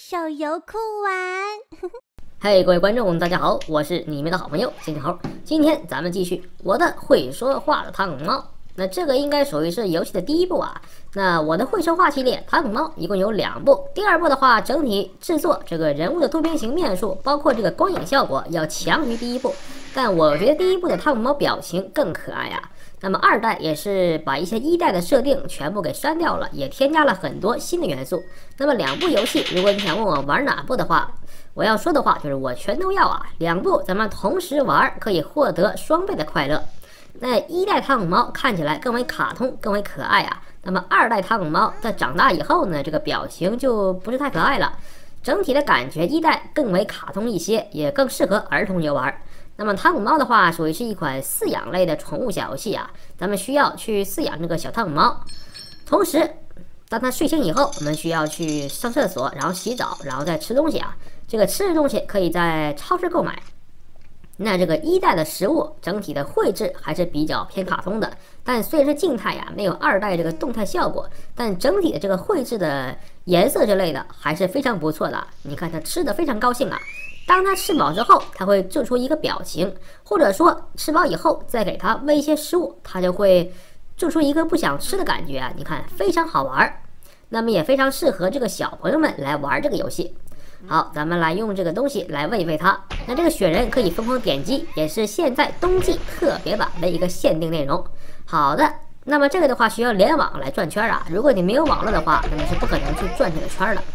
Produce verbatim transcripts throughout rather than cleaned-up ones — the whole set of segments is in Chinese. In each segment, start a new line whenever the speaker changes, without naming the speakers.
手游酷玩。
嘿， hey, 各位观众，大家好，我是你们的好朋友金条。今天咱们继续我的会说话的汤姆猫。那这个应该属于是游戏的第一部啊。那我的会说话系列汤姆猫一共有两部，第二部的话，整体制作这个人物的多边形面数，包括这个光影效果要强于第一部。但我觉得第一部的汤姆猫表情更可爱啊。那么二代也是把一些一代的设定全部给删掉了，也添加了很多新的元素。那么两部游戏，如果你想问我玩哪部的话，我要说的话就是我全都要啊！两部咱们同时玩，可以获得双倍的快乐。那一代汤姆猫看起来更为卡通，更为可爱啊。那么二代汤姆猫在长大以后呢，这个表情就不是太可爱了。整体的感觉一代更为卡通一些，也更适合儿童游玩。那么汤姆猫的话，属于是一款饲养类的宠物小游戏啊，咱们需要去饲养这个小汤姆猫，同时当它睡醒以后，我们需要去上厕所，然后洗澡，然后再吃东西啊。这个吃的东西可以在超市购买。那这个一代的食物整体的绘制还是比较偏卡通的，但虽然是静态呀，没有二代这个动态效果，但整体的这个绘制的颜色之类的还是非常不错的。你看它吃的非常高兴啊，当它吃饱之后，它会做出一个表情，或者说吃饱以后再给它喂一些食物，它就会做出一个不想吃的感觉啊。你看非常好玩，那么也非常适合这个小朋友们来玩这个游戏。好，咱们来用这个东西来喂喂它。那这个雪人可以疯狂点击，也是现在冬季特别版的一个限定内容。好的，那么这个的话需要联网来转圈啊，如果你没有网络的话，那么是不可能去转这个圈的。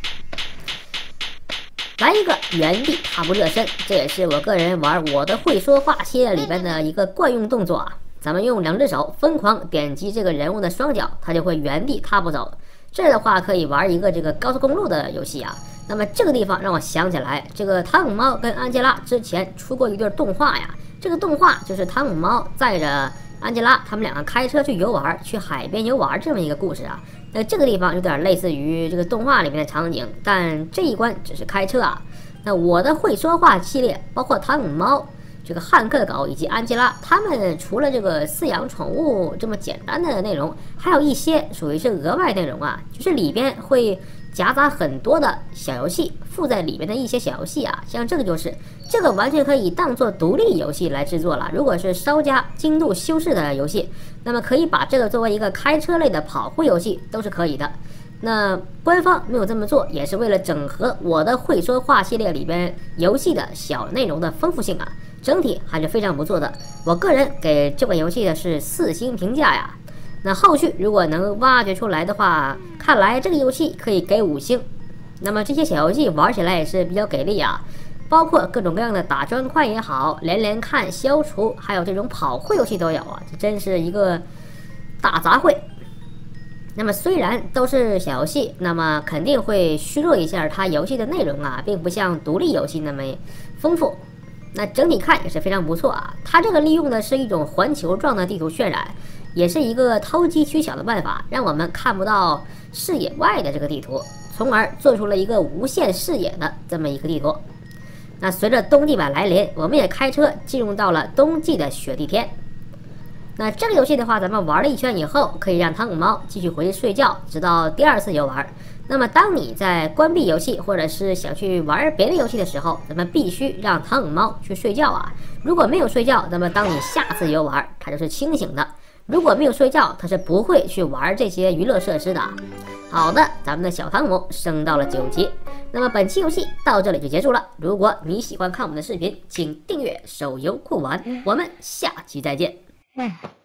来一个原地踏步热身，这也是我个人玩我的会说话系列里边的一个惯用动作啊。咱们用两只手疯狂点击这个人物的双脚，它就会原地踏步走。这的话可以玩一个这个高速公路的游戏啊。那么这个地方让我想起来，这个汤姆猫跟安吉拉之前出过一对动画呀。这个动画就是汤姆猫载着安吉拉他们两个开车去游玩，去海边游玩这么一个故事啊。那这个地方有点类似于这个动画里面的场景，但这一关只是开车啊。那我的会说话系列，包括汤姆猫、这个汉克狗以及安吉拉，他们除了这个饲养宠物这么简单的内容，还有一些属于是额外内容啊，就是里边会夹杂很多的小游戏，附在里面的一些小游戏啊，像这个就是这个完全可以当做独立游戏来制作了。如果是稍加精度修饰的游戏，那么可以把这个作为一个开车类的跑酷游戏都是可以的。那官方没有这么做，也是为了整合我的会说话系列里边游戏的小内容的丰富性啊，整体还是非常不错的。我个人给这款游戏的是四星评价呀。那后续如果能挖掘出来的话，看来这个游戏可以给五星。那么这些小游戏玩起来也是比较给力啊，包括各种各样的打砖块也好，连连看、消除，还有这种跑酷游戏都有啊，这真是一个大杂烩。那么虽然都是小游戏，那么肯定会虚弱一下它游戏的内容啊，并不像独立游戏那么丰富。那整体看也是非常不错啊，它这个利用的是一种环球状的地图渲染，也是一个偷机取巧的办法，让我们看不到视野外的这个地图，从而做出了一个无限视野的这么一个地图。那随着冬季版来临，我们也开车进入到了冬季的雪地天。那这个游戏的话，咱们玩了一圈以后，可以让汤姆猫继续回去睡觉，直到第二次游玩。那么当你在关闭游戏或者是想去玩别的游戏的时候，咱们必须让汤姆猫去睡觉啊。如果没有睡觉，那么当你下次游玩，它就是清醒的。如果没有睡觉，它是不会去玩这些娱乐设施的。好的，咱们的小汤姆升到了九级。那么本期游戏到这里就结束了。如果你喜欢看我们的视频，请订阅手游酷玩，我们下期再见。
嗯